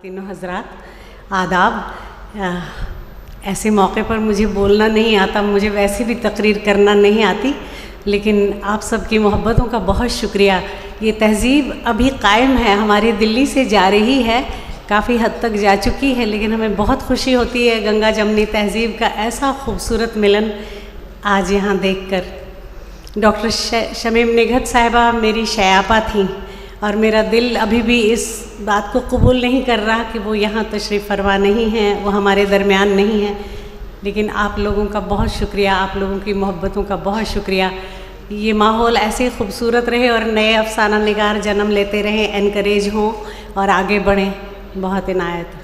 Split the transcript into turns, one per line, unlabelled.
तीनों हजरात, आदाब। ऐसे मौके पर मुझे बोलना नहीं आता, मुझे वैसे भी तकरीर करना नहीं आती, लेकिन आप सबकी मोहब्बतों का बहुत शुक्रिया। ये तहज़ीब अभी कायम है, हमारी दिल्ली से जा रही है, काफ़ी हद तक जा चुकी है, लेकिन हमें बहुत खुशी होती है गंगा जमनी तहज़ीब का ऐसा खूबसूरत मिलन आज यहाँ देखकर। डॉक्टर शमीम निघत साहिबा मेरी शयापा थीं और मेरा दिल अभी भी इस बात को कबूल नहीं कर रहा कि वो यहाँ तशरीफ़ फरमा नहीं हैं, वो हमारे दरमियान नहीं हैं। लेकिन आप लोगों का बहुत शुक्रिया, आप लोगों की मोहब्बतों का बहुत शुक्रिया। ये माहौल ऐसे खूबसूरत रहे और नए अफसाना निगार जन्म लेते रहें, एनकरेज हों और आगे बढ़ें। बहुत इनायत।